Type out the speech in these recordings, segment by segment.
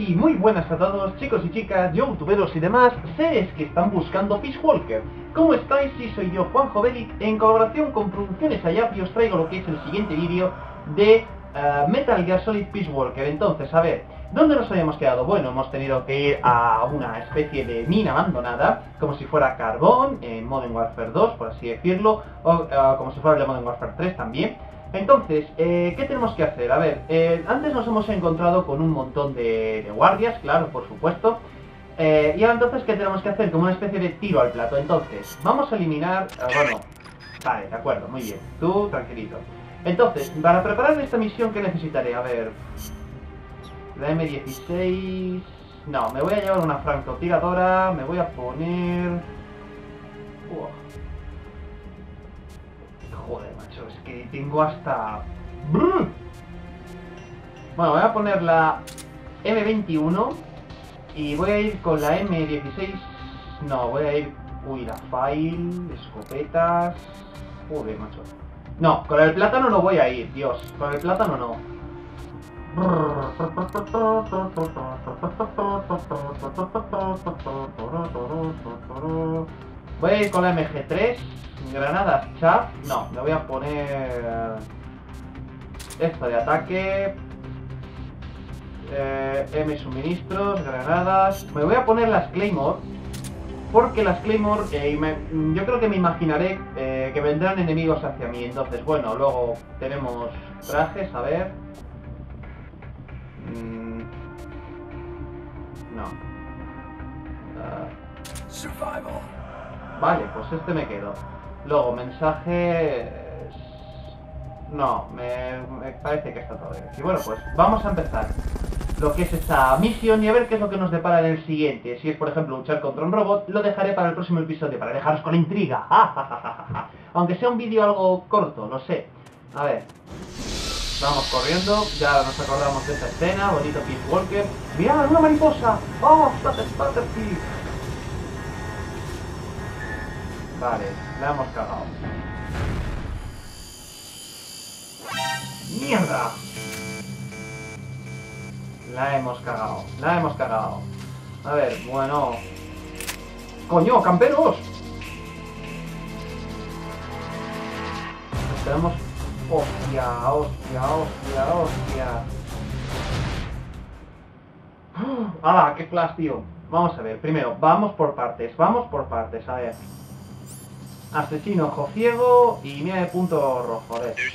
Y muy buenas a todos, chicos y chicas, youtuberos y demás, seres que están buscando Peace Walker. ¿Cómo estáis? Sí, soy yo, Juanjo Belic, en colaboración con Producciones Ayapi os traigo lo que es el siguiente vídeo de Metal Gear Solid Peace Walker. Entonces, a ver, ¿dónde nos habíamos quedado? Bueno, hemos tenido que ir a una especie de mina abandonada, como si fuera carbón, en Modern Warfare 2, por así decirlo, o como si fuera el de Modern Warfare 3 también. Entonces, ¿qué tenemos que hacer? A ver, antes nos hemos encontrado con un montón de guardias, claro, por supuesto. Y ahora entonces, ¿qué tenemos que hacer? Como una especie de tiro al plato. Entonces, vamos a eliminar... bueno, vale, de acuerdo, muy bien. Tú, tranquilito. Entonces, para preparar esta misión, ¿qué necesitaré? A ver... La M16... No, me voy a llevar una francotiradora, me voy a poner... Joder, macho, es que tengo hasta... ¡Brr! Bueno, voy a poner la M21 y voy a ir con la M16... No, voy a ir... Uy, la file, escopetas... Joder, macho. No, con el plátano no voy a ir, Dios. Con el plátano no. Voy a ir con la MG3. Granadas chaff. No, me voy a poner... Esto de ataque. M suministros, granadas. Me voy a poner las Claymore. Porque las Claymore, yo creo que me imaginaré que vendrán enemigos hacia mí. Entonces, bueno, luego tenemos trajes, a ver. No. Vale, pues este me quedo. Luego, mensajes... No, me parece que está todo bien. Y bueno, pues vamos a empezar lo que es esta misión y a ver qué es lo que nos depara en el siguiente. Si es, por ejemplo, luchar contra un robot, lo dejaré para el próximo episodio, para dejaros con la intriga. Aunque sea un vídeo algo corto, lo sé. A ver. Vamos corriendo, ya nos acordamos de esta escena, bonito Peace Walker. ¡Mirad, una mariposa! ¡Oh, Butterfly! Vale, la hemos cagado. ¡Mierda! La hemos cagado. A ver, bueno... ¡Coño, camperos! Tenemos... ¡Hostia! ¡Ah, qué flash, tío! Vamos a ver, primero, vamos por partes, a ver. Asesino, ojo ciego y mira de punto rojo, a ver.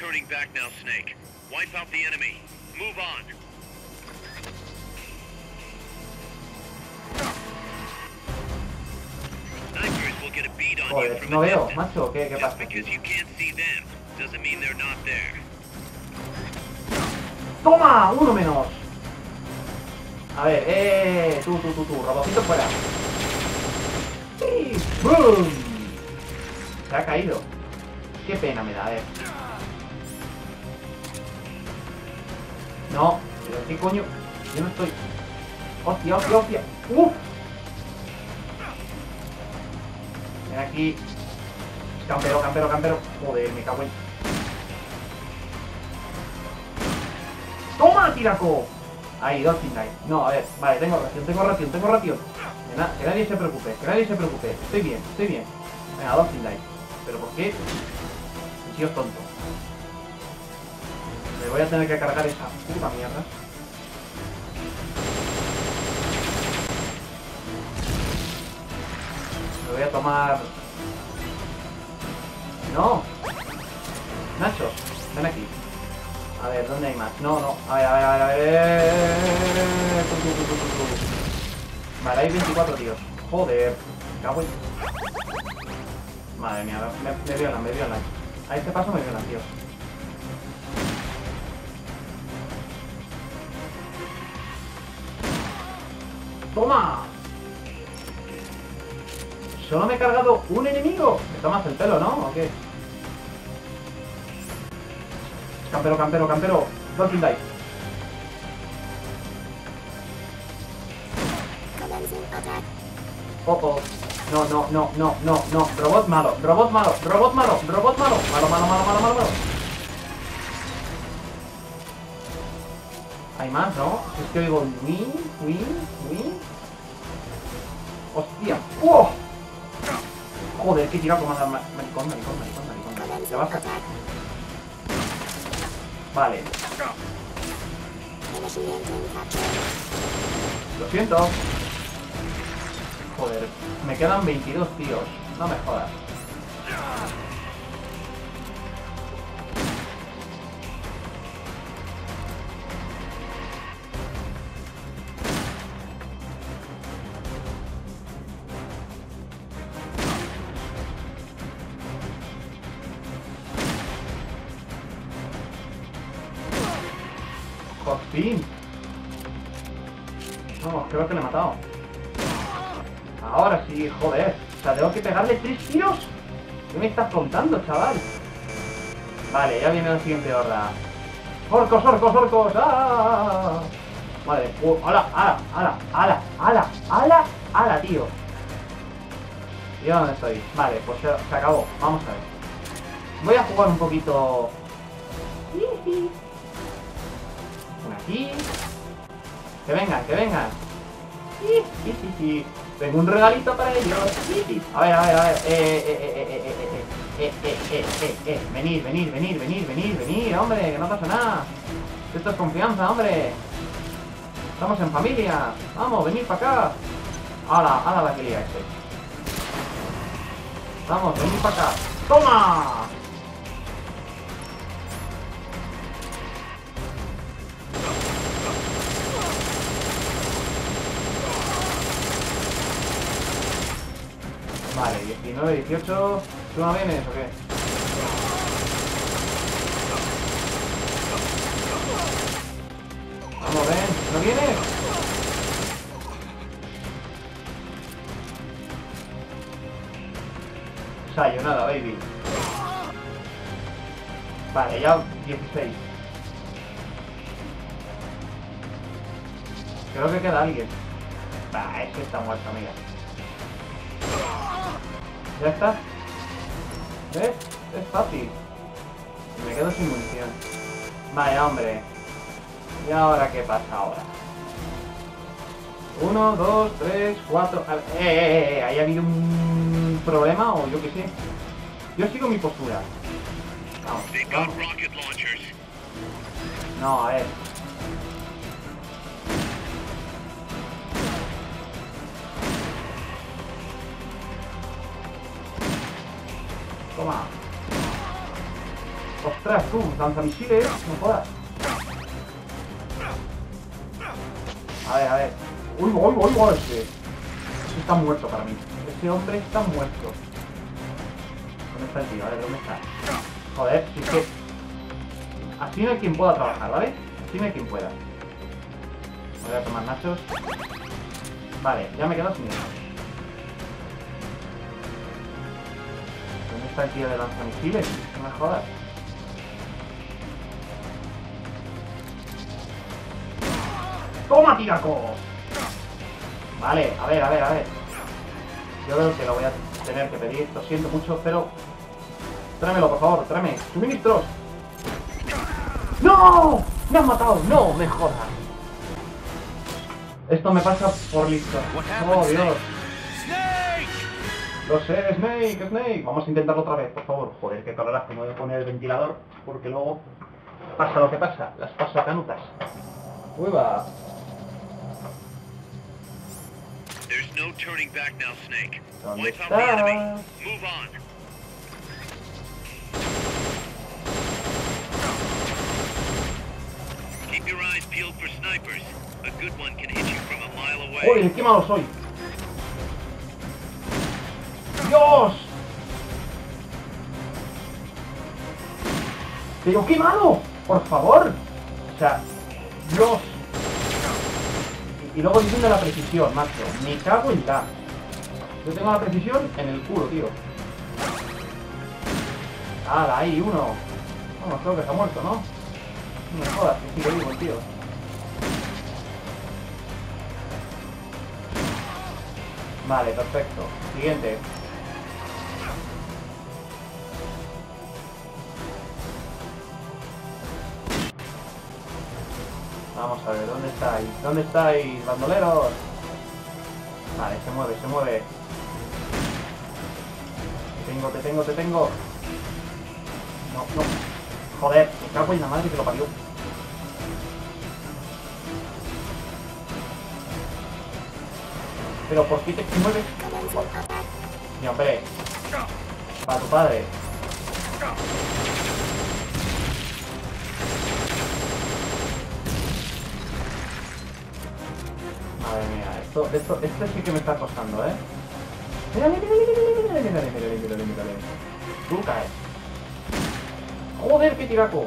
Joder, no veo, macho, ¿qué pasa? ¡Toma! ¡Uno menos! A ver, tú, robotito fuera. ¡Sí! ¡Boom! Se ha caído. Qué pena me da, No, pero qué coño. Yo no estoy... ¡Hostia! ¡Uf! Ven aquí. Campero. Joder, me cago en... ¡Toma, tiraco! Ahí, Dodging Knife. No, a ver, vale, tengo ración. Que nadie se preocupe, Estoy bien. Venga, Dodging Knife. ¿Pero por qué? El tío es tonto. Me voy a tener que cargar esa puta mierda. Me voy a tomar... ¡No! Nachos, ven aquí. A ver, ¿dónde hay más? No. A ver. Vale, hay 24 tíos. Joder. Me cago en... Madre mía, me violan. A este paso me violan, tío. ¡Toma! Solo me he cargado un enemigo. Me tomas el pelo, ¿no? ¿O qué? Campero. Dolphin Dive. Oh. No. Robot malo. Malo. Hay más, ¿no? Es que oigo win. ¡Hostia! ¡Oh! Joder, que tirado como maricón. ¿Te vas a...? Vale. Lo siento. Joder, me quedan 22 tíos. No me jodas. Por fin. No, creo que le he matado. Ahora sí, joder. O sea, tengo que pegarle 3 tiros. ¿Qué me estás contando, chaval? Vale, ya viene la siguiente horda. ¡Orcos! ¡Ah! Vale, ¡Hala, tío! ¿Y yo dónde estoy? Vale, pues se acabó. Vamos a ver. Voy a jugar un poquito... Una aquí. Que vengan. Tengo un regalito para ellos. A ver. Venir, hombre, que no pasa nada. Esto es confianza, hombre. Estamos en familia. Vamos, venid para acá. ¡Hala la que lía este! Vamos, venid para acá. ¡Toma! Vale, 19, 18... ¿Tú no vienes o qué? Vamos, ven. ¿No vienes? Sayonara, baby. Vale, ya 16. Creo que queda alguien. Bah, ese está muerto, amiga. ¿Ya está? ¿Ves? Es fácil. Y me quedo sin munición. Vaya, hombre. ¿Y ahora qué pasa ahora? 1, 2, 3, 4... ¿Ahí ha habido un problema o yo qué sé? Yo sigo mi postura. Vamos. No, a ver. Toma. Ostras, tú, lanzamisiles, no jodas. A ver. Uy, ese está muerto para mí. Ese hombre está muerto. ¿Dónde está el tío? A ver, ¿dónde está? Joder, si es que... Así no hay quien pueda trabajar, ¿vale? Así no hay quien pueda. Voy a tomar nachos. Vale, ya me quedo sin eso. ¿Dónde está el tío de lanzamisiles? No me jodas. ¡Toma, tiraco! Vale, a ver. Yo creo que lo voy a tener que pedir, lo siento mucho, pero... Tráemelo, por favor, tráeme. ¡Suministros! ¡No! ¡Me han matado! ¡No, me jodas! Esto me pasa por listo. ¡Oh, Dios! Lo sé, Snake. Vamos a intentarlo otra vez, por favor. Joder, qué calorazo. Me voy a poner el ventilador, porque luego pasa lo que pasa. Las paso canutas. ¡Uy, va! There's no turning back now, Snake. ¿Dónde Wipe out the enemy. estás? Move on. Keep your eyes peeled for snipers. A good one can hit you from a mile away. ¡Joder, qué malo soy! ¡Dios! ¡Pero qué malo! ¡Por favor! O sea, Dios. Y luego diciendo la precisión, macho. Me cago en la. Yo tengo la precisión en el culo, tío. ¡Hala, ahí uno! Vamos, creo que está muerto, ¿no? No me jodas, que sigue vivo, tío. Vale, perfecto. Siguiente. Vamos a ver, ¿dónde estáis? ¿Dónde estáis, bandoleros? Vale, se mueve, se mueve. Te tengo. No, no. Joder, me cago en la madre que lo parió. Pero ¿por qué te mueves? Mi hombre. Para tu padre. Madre mía, esto sí que me está costando, ¿eh? Mírale. Tú caes. Joder, qué tiraco.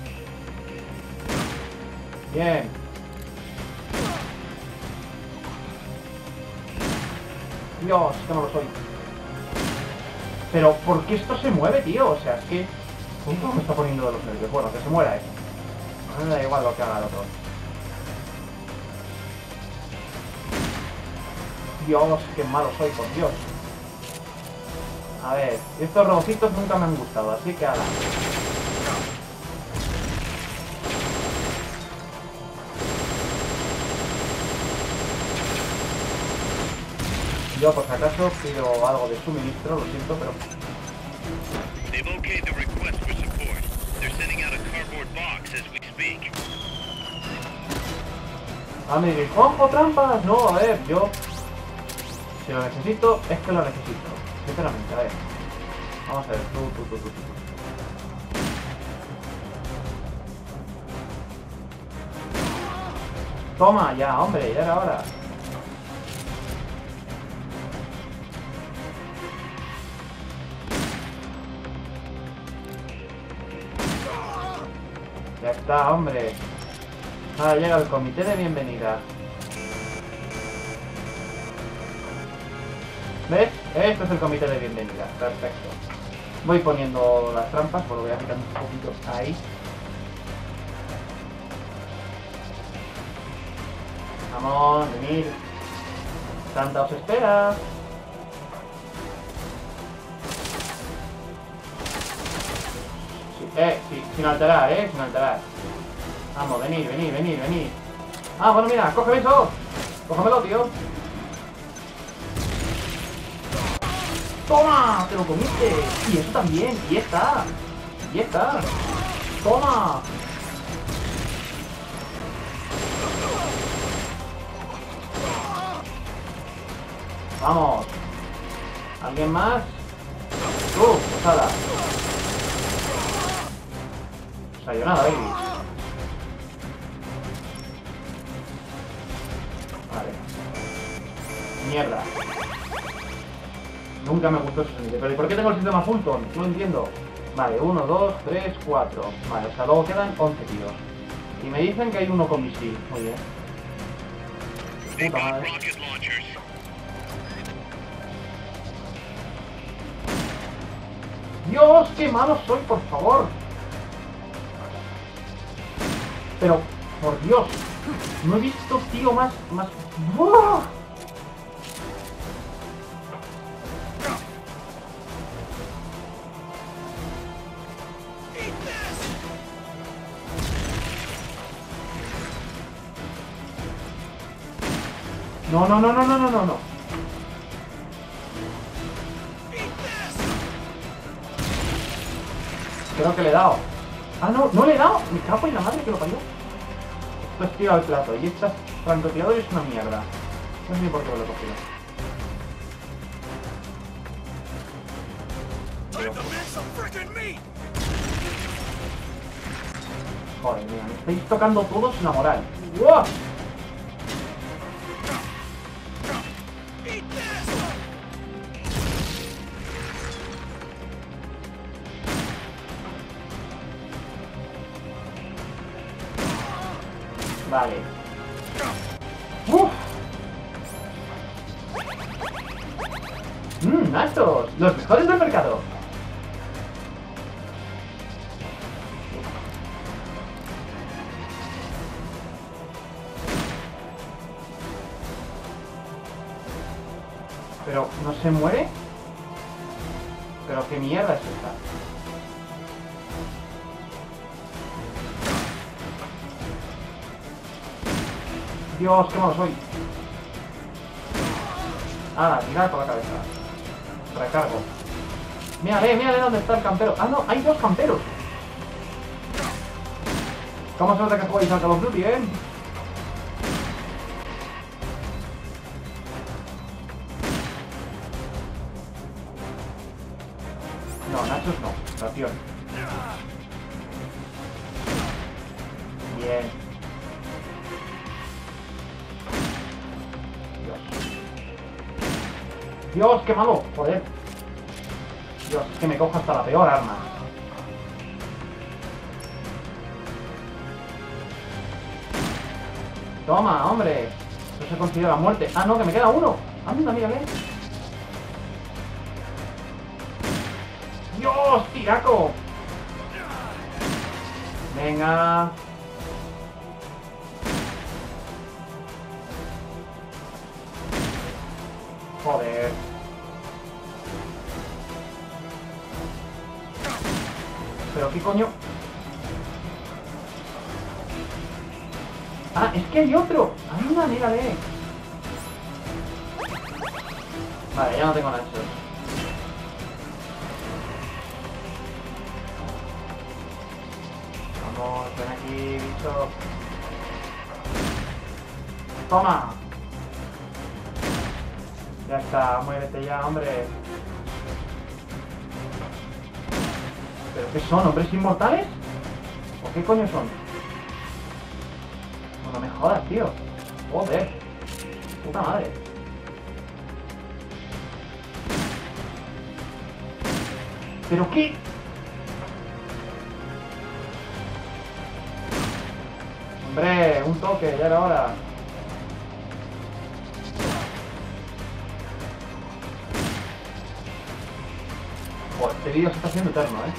Bien. Dios, que no lo soy. Pero, ¿por qué esto se mueve, tío? O sea, es que... ¿Cómo me está poniendo de los nervios? Bueno, que se muera eso. No me da igual lo que haga el otro. Dios, qué malo soy, por Dios. A ver, estos robocitos nunca me han gustado, así que ala. Yo, por si acaso, pido algo de suministro, lo siento, pero... They've okayed the request for support. They're sending out a cardboard box as we speak. Ah, me diréis, ¡Juanjo, trampas! No, a ver, yo... Si lo necesito, es que lo necesito. Sinceramente, a ver. Vamos a ver, tú. Toma, ya, hombre, ya era hora. Ya está, hombre. Ahora llega el comité de bienvenida. ¿Ves? Este es el comité de bienvenida. Perfecto. Voy poniendo las trampas, pues lo voy a quitar un poquito ahí. Vamos, venid. Santa os espera. Sí, sin alterar, sin alterar. Vamos, venid. Ah, bueno, mira, cógeme eso. Cógemelo, tío. ¡Toma! ¡Te lo comiste! Y eso también, y está. ¡Toma! Vamos. ¿Alguien más? Posada. Sayonara, baby. Vale. Mierda. Nunca me gustó ese sonido. Pero ¿y por qué tengo el sistema Fulton? No entiendo. Vale, 1, 2, 3, 4. Vale, o sea, luego quedan 11 tíos. Y me dicen que hay uno con misil. Muy bien. Puta madre. Dios, qué malo soy, por favor. Pero, por Dios, no he visto tío más... ¡Buah! No. Creo que le he dado. Ah, no le he dado. Me cago en la madre que lo parió. Esto es tiro al plato. Y este francotirador es una mierda. No sé ni por qué lo he cogido. Joder, mira, me estáis tocando todos la moral. ¡Wow! Vale. ¡Uf! ¡Altos! ¡Los mejores del mercado! Pero, ¿no se muere? ¿Pero qué mierda es esta? Dios, qué malo soy. Ah, tirar con la cabeza. Recargo. Mírale dónde está el campero. Ah, no, hay dos camperos. ¿Cómo se nota que jugáis al Call of Duty, eh? No, nachos no. Ración. Bien. Dios, qué malo. Joder. Dios, es que me cojo hasta la peor arma. Toma, hombre. Eso se considera muerte. Ah, no, que me queda uno. Anda, mírale. ¡Dios, tiraco! Venga. Joder. ¿Pero qué coño? Ah, es que hay otro. Anda, mírale. Vale, ya no tengo nachos. Vamos, ven aquí, bicho. Toma. Ya está, muérete ya, hombre. ¿Pero qué son? ¿Hombres inmortales? ¿O qué coño son? No me jodas, tío. Joder. Puta madre. ¿Pero qué? Hombre, un toque, ya era hora. Joder, este vídeo se está haciendo eterno, ¿eh?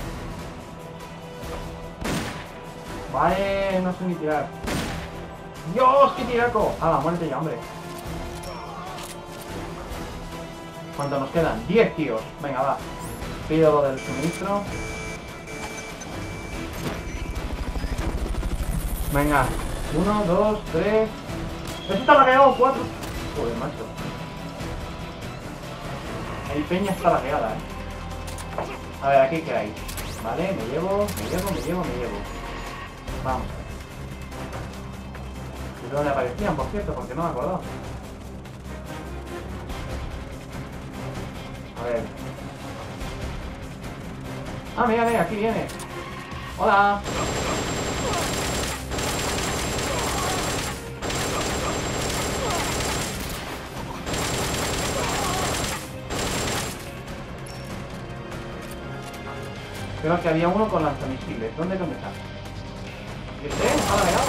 Vale, no sé ni tirar. ¡Dios, qué tiraco! Ah, muérete ya, hombre. ¿Cuántos nos quedan? 10 tíos. Venga, va. Pido lo del suministro. Venga. 1, 2, 3. ¡Ese está lagueado! 4. Joder, macho. El peña está lagueada, A ver, aquí qué hay. Vale, me llevo. Vamos. ¿De dónde aparecían, por cierto? Porque no me acuerdo. A ver. Ah, mira, aquí viene. Hola. Creo que había uno con lanzamisiles. ¿Dónde está? ¿Este? ¿Está lagueado?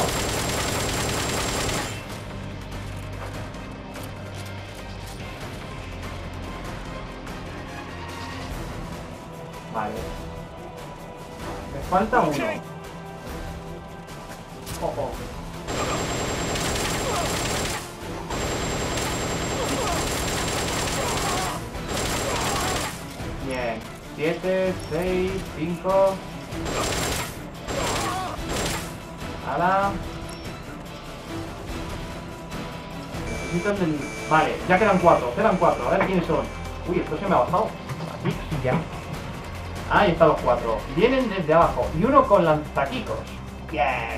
Vale. Me falta uno. Ojo. Bien. 7, 6, 5. Ahora. Necesitan del... Vale, ya quedan 4. Quedan 4. A ver quiénes son. Uy, esto se me ha bajado. Aquí, sí, ya. Ahí están los 4. Vienen desde abajo. Y uno con lanzaquicos. Bien.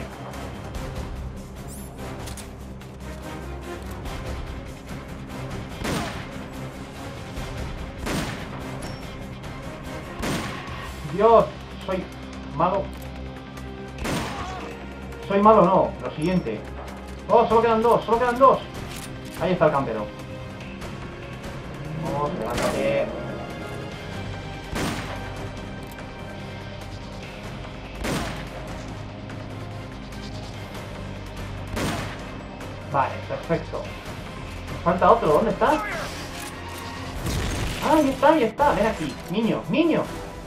Dios, soy malo. Soy malo, no. Lo siguiente. Oh, solo quedan 2. Ahí está el campero. Vamos, levántate. Vale, perfecto. Nos falta otro. ¿Dónde está? Ah, ahí está. Ven aquí. Niño.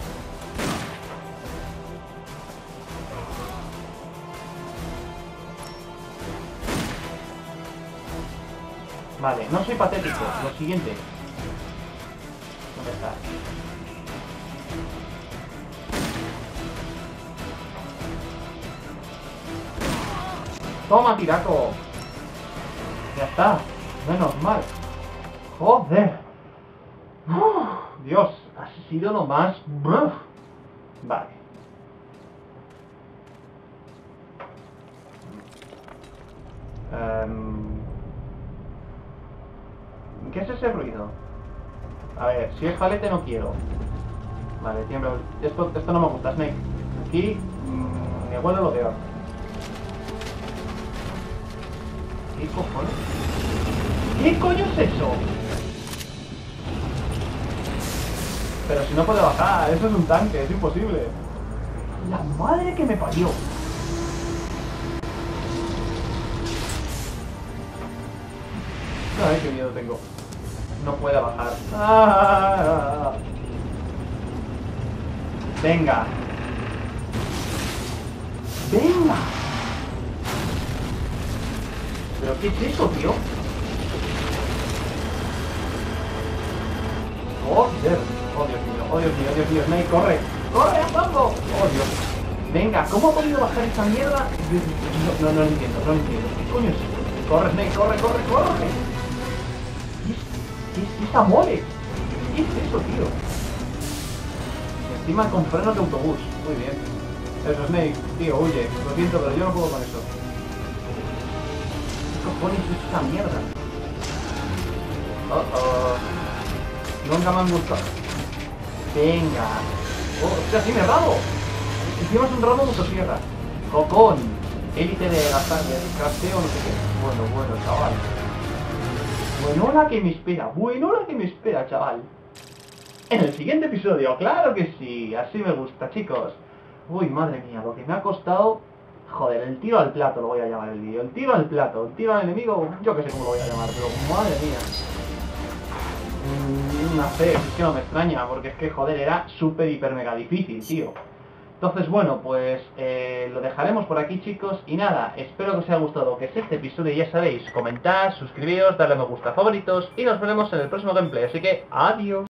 Vale, no soy patético. Lo siguiente. ¿Dónde está? Toma, tiraco. está. Menos mal. Joder. Dios, ha sido lo más... Vale. ¿Qué es ese ruido? A ver, si es palete no quiero. Vale, tiembla. Esto no me gusta, Snake. Aquí me huele lo peor. ¿Qué cojones? ¿Qué coño es eso? Pero si no puede bajar, eso es un tanque, es imposible. La madre que me parió. Ay, qué miedo tengo. No puede bajar. ¡Ah! Venga. Venga. ¿Pero qué es eso, tío? Joder. Oh, Dios mío, oh, Dios mío, Dios mío. Snake, corre. ¡Corre, a fondo! Oh, Dios. Venga, ¿cómo ha podido bajar esa mierda? No lo entiendo, no lo entiendo. ¿Qué coño es eso? Corre, Snake, corre, corre, corre. ¿Qué es esa mole? ¿Qué es eso, tío? Encima con frenos de autobús. Muy bien. Eso, Snake, tío, huye. Lo siento, pero yo no puedo con eso. ¿Qué cojones es esta mierda? Nunca me han gustado. Venga. Oh, hostia, sí, me rabo. Encima es un ramo de motosierra. Cocón. Élite de crasteo, no sé qué. Bueno, chaval. Bueno, la que me espera, chaval. En el siguiente episodio, claro que sí. Así me gusta, chicos. Uy, madre mía, lo que me ha costado... Joder, el tiro al plato lo voy a llamar el vídeo. El tiro al plato, el tiro al enemigo, yo que sé cómo lo voy a llamar, pero madre mía. No sé, es que no me extraña, porque es que, joder, era súper, hiper, mega difícil, tío. Entonces, bueno, pues lo dejaremos por aquí, chicos. Y nada, espero que os haya gustado lo que es este episodio. Ya sabéis, comentad, suscribiros, darle a me gusta, favoritos. Y nos veremos en el próximo gameplay. Así que, adiós.